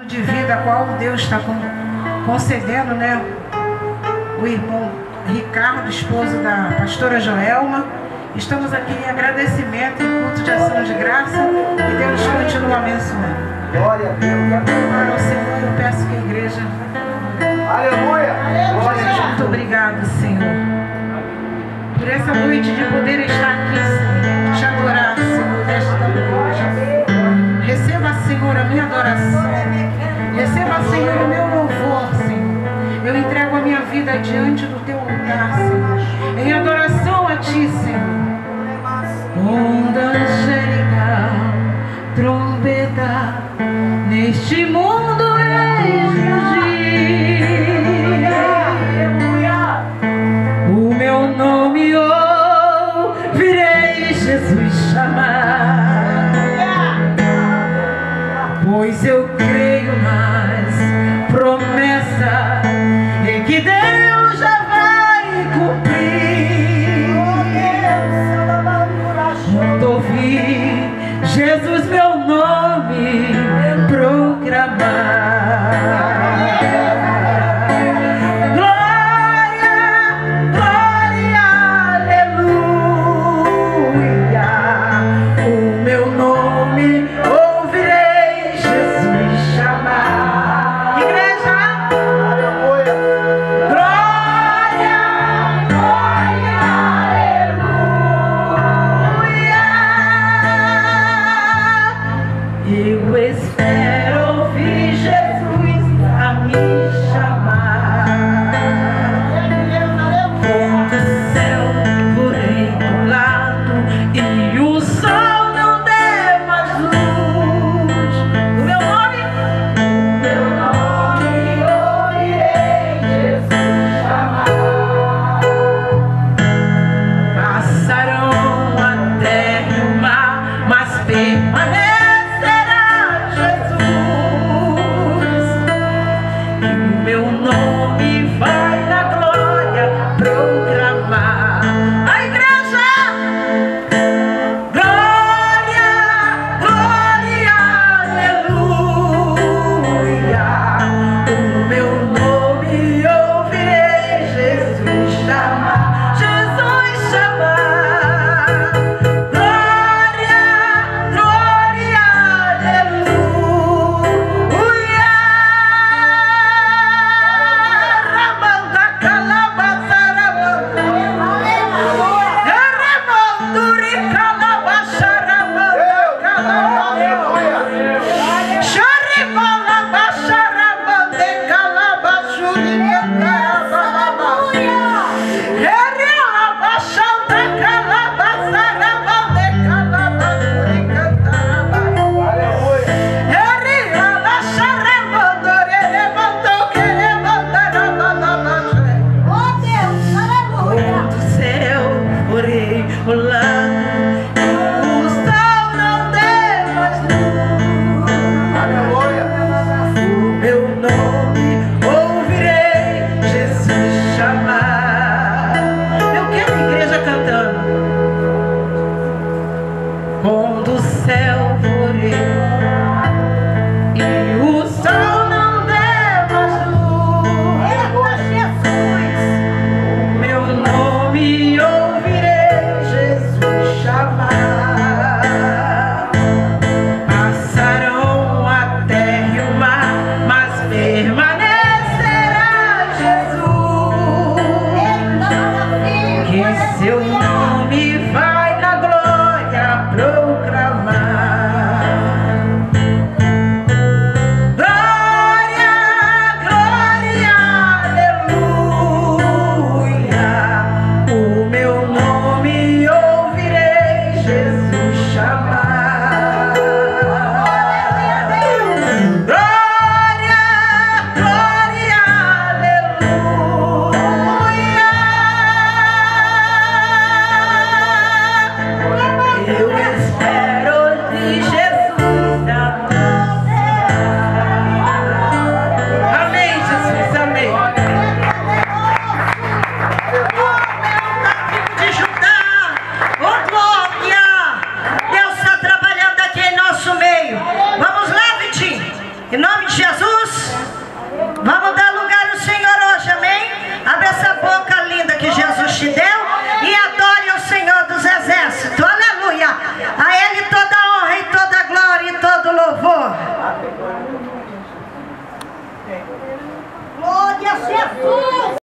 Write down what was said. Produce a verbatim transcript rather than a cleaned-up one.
de vida a qual Deus está concedendo, né? O irmão Ricardo, esposo da pastora Joelma. Estamos aqui em agradecimento, em culto de ação de graça, e Deus continua abençoando. Glória a Deus. Glória ao Senhor, eu peço que a igreja... Aleluia. Glória a Deus. Muito obrigado, Senhor, por essa noite de poder estar aqui, Senhor, te adorar, Senhor, nesta noite. Receba, Senhor, a minha adoração. Receba, Senhor, o meu louvor, Senhor. Eu entrego a minha vida diante do teu altar, Senhor, em adoração a ti, Senhor. Onda angelical, trombeta, neste mundo eis rugir. O meu nome ouvirei Jesus chamar, pois eu creio nas promessas em que Deus já vai cumprir. Quando ouvi Jesus meu nome proclamar, de Jesus. Vamos dar lugar ao Senhor hoje, amém? Abre essa boca linda que Jesus te deu e adore ao Senhor dos Exércitos. Aleluia! A Ele toda honra e toda glória e todo louvor. Glória a Jesus!